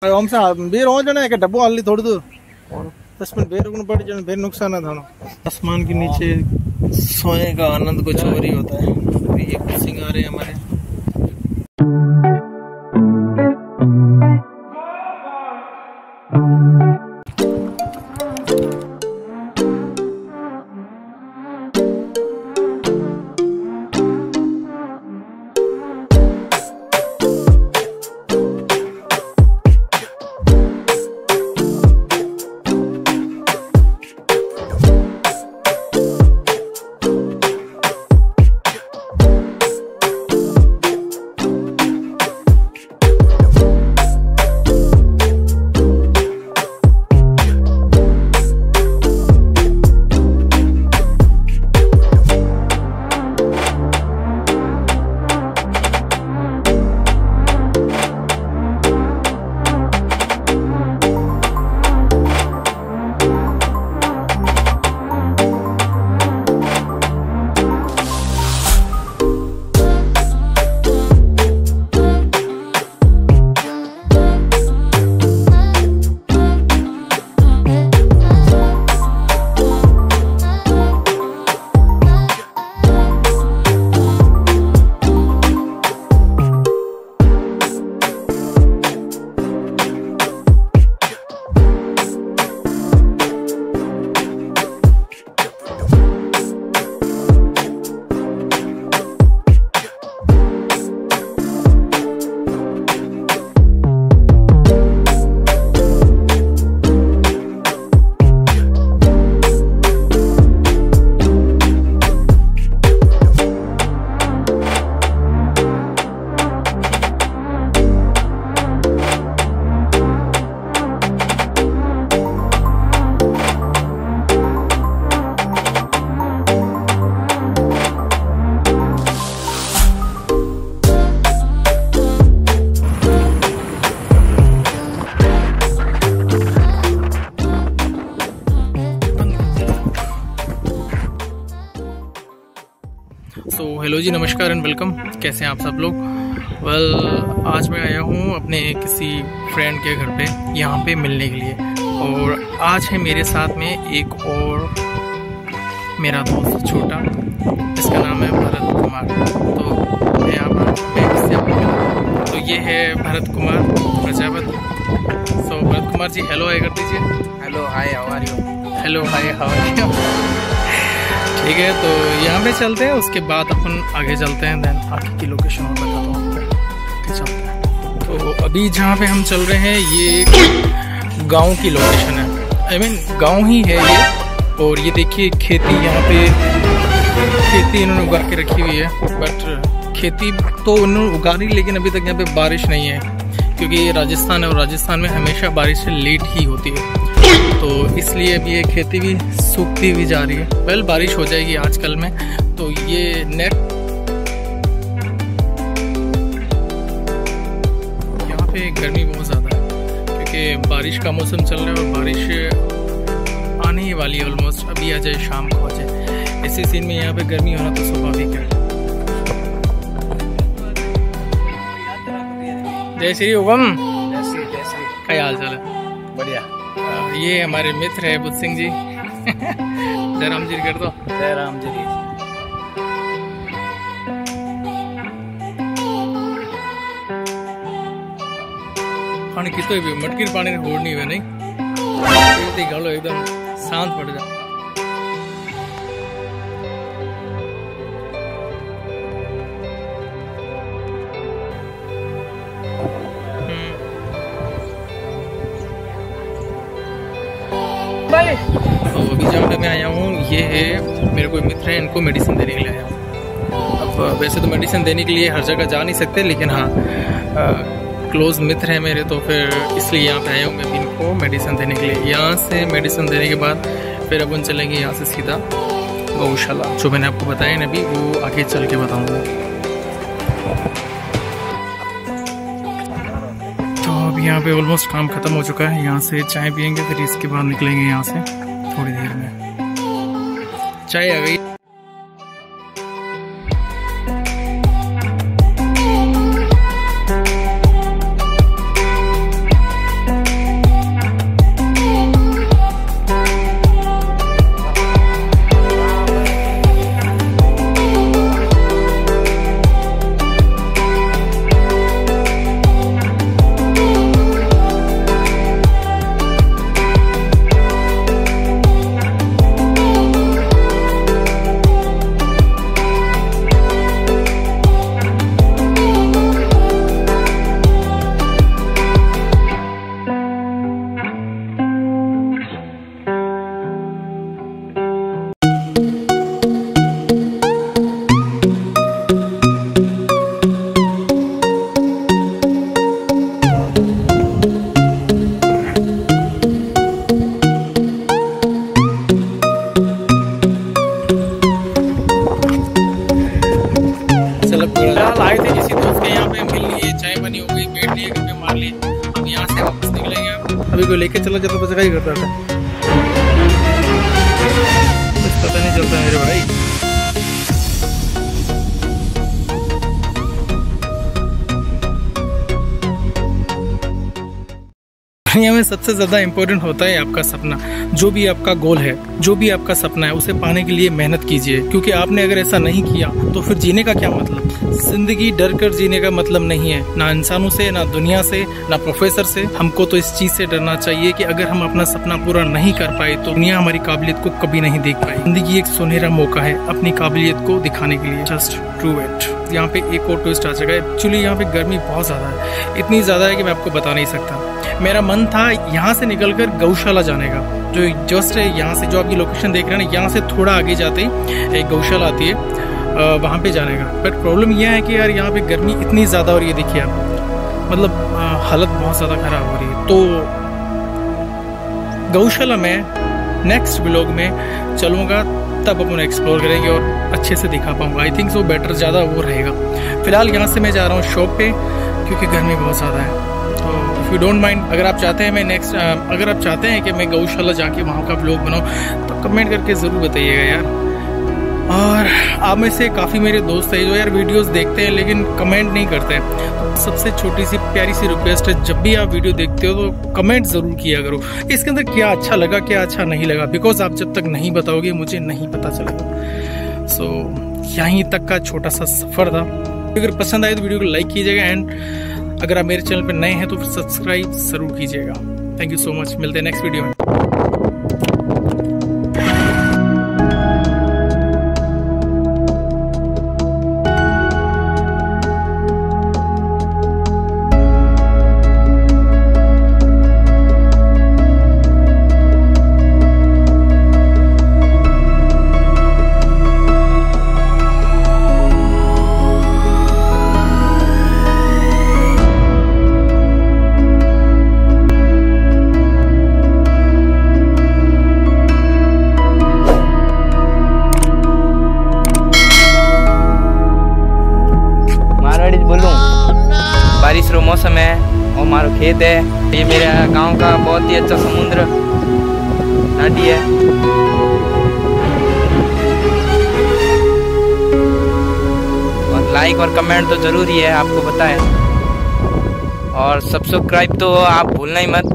हम से बेर हो जाने के डब्बो हाली थोड़ी दूर 10 मिनट बेर रुकना पड़ जाने बेर नुकसान है थाना। आसमान के नीचे सोने का आनंद कुछ और ही होता है। ये कुछ सिंह आ रहे हैं हमारे। तो हेलो जी, नमस्कार एंड वेलकम। कैसे हैं आप सब लोग? आज मैं आया हूँ अपने किसी फ्रेंड के घर पे यहाँ पे मिलने के लिए। और आज है मेरे साथ में एक और मेरा दोस्त छोटा, इसका नाम है भरत कुमार। तो मैं यहाँ पर तो ये है भरत कुमार प्रजापत। तो भरत कुमार जी हेलो हाय कर दीजिए। Hello hi how are you. Hello hi how are you. ठीक है, तो यहाँ पे चलते हैं, उसके बाद अपन आगे चलते हैं, देन आगे की लोकेशन और बताता हूँ आपको। चलते हैं। तो अभी जहाँ पे हम चल रहे हैं ये एक गाँव की लोकेशन है। आई मीन गाँव ही है ये। और ये देखिए खेती, यहाँ पे खेती इन्होंने उगा के रखी हुई है। बट खेती तो उन्होंने उगा रही, लेकिन अभी तक यहाँ पे बारिश नहीं है, क्योंकि ये राजस्थान है और राजस्थान में हमेशा बारिश लेट ही होती है। तो इसलिए अभी ये खेती भी सूखती हुई जा रही है। वेल बारिश हो जाएगी आजकल में। तो ये नेट यहाँ पे गर्मी बहुत ज़्यादा है, क्योंकि बारिश का मौसम चल रहा है और बारिश आने ही वाली है ऑलमोस्ट। अभी आ जाए, शाम को आ जाए। ऐसे सीन में यहाँ पे गर्मी होना तो स्वाभाविक है। जय श्री उगम। क्या हाल चाल है? बढ़िया। ये हमारे मित्र है बुद्ध सिंह जी। जय राम जी कर दो। जय राम जी। पानी कितो भी मटकी पानी होड़नी हुए नहीं, गालो एकदम शांत पड़ जा। तो अभी जहाँ पे मैं आया हूँ ये है, मेरे कोई मित्र हैं, इनको मेडिसिन देने के लिए आया हूँ। अब वैसे तो मेडिसिन देने के लिए हर जगह जा नहीं सकते, लेकिन हाँ क्लोज मित्र हैं मेरे, तो फिर इसलिए यहाँ पे आया हूँ मैं भी इनको मेडिसिन देने के लिए। यहाँ से मेडिसिन देने के बाद फिर अपन चलेंगे यहाँ से सीधा गौशाला, जो मैंने आपको बताया ना अभी, वो आगे चल के बताऊँगा। यहाँ पे ऑलमोस्ट काम खत्म हो चुका है। यहाँ से चाय पियेंगे, फिर इसके बाद निकलेंगे यहाँ से थोड़ी देर में। चाय आ गई। अभी कोई लेके चला जाता तो बस क्या ही करता था, कुछ पता नहीं चलता मेरे भाई। दुनिया में सबसे ज़्यादा इम्पोर्टेंट होता है आपका सपना। जो भी आपका गोल है, जो भी आपका सपना है, उसे पाने के लिए मेहनत कीजिए, क्योंकि आपने अगर ऐसा नहीं किया तो फिर जीने का क्या मतलब। जिंदगी डर कर जीने का मतलब नहीं है, ना इंसानों से, ना दुनिया से, ना प्रोफेसर से। हमको तो इस चीज़ से डरना चाहिए कि अगर हम अपना सपना पूरा नहीं कर पाए तो दुनिया हमारी काबिलियत को कभी नहीं देख पाई। जिंदगी एक सुनहरा मौका है अपनी काबिलियत को दिखाने के लिए, जस्ट ट्रू इट। यहाँ पे एक और ट्विस्ट आ चुका है। एक्चुअली यहाँ पे गर्मी बहुत ज़्यादा है, इतनी ज़्यादा है कि मैं आपको बता नहीं सकता। मेरा मन था यहाँ से निकलकर गौशाला जाने का, जो जस्ट है यहाँ से, जो आपकी लोकेशन देख रहे हैं ना, यहाँ से थोड़ा आगे जाते ही एक गौशाला आती है, वहाँ पे जाने का। बट प्रॉब्लम यह है कि यार यहाँ पे गर्मी इतनी ज़्यादा हो रही है, देखिए आप, मतलब हालत बहुत ज़्यादा ख़राब हो रही है। तो गौशाला में नेक्स्ट व्लॉग में चलूँगा, तब अपन एक्सप्लोर करेंगे और अच्छे से दिखा पाऊँगा। आई थिंक सो बेटर ज़्यादा वो रहेगा। फिलहाल यहाँ से मैं जा रहा हूँ शॉप पे, क्योंकि गर्मी बहुत ज़्यादा है। तो इफ़ यू डोंट माइंड, अगर आप चाहते हैं मैं नेक्स्ट, अगर आप चाहते हैं कि मैं गौशाला जाके वहाँ का व्लॉग बनाऊँ तो कमेंट करके ज़रूर बताइएगा यार। और आप में से काफ़ी मेरे दोस्त हैं जो यार वीडियोस देखते हैं लेकिन कमेंट नहीं करते हैं। तो सबसे छोटी सी प्यारी सी रिक्वेस्ट है, जब भी आप वीडियो देखते हो तो कमेंट ज़रूर किया करो, इसके अंदर क्या अच्छा लगा क्या अच्छा नहीं लगा, बिकॉज आप जब तक नहीं बताओगे मुझे नहीं पता चलेगा। सो यहीं तक का छोटा सा सफ़र था। अगर पसंद आए तो वीडियो को लाइक कीजिएगा, एंड अगर आप मेरे चैनल पर नए हैं तो फिर सब्सक्राइब ज़रूर कीजिएगा। थैंक यू सो मच, मिलते हैं नेक्स्ट वीडियो में। बारिश रो मौसम है और हमारा खेत है। ये मेरे गांव का बहुत ही अच्छा समुद्र नदी है। और लाइक और कमेंट तो जरूरी है, आपको पता है। और सब्सक्राइब तो आप भूलना ही मत।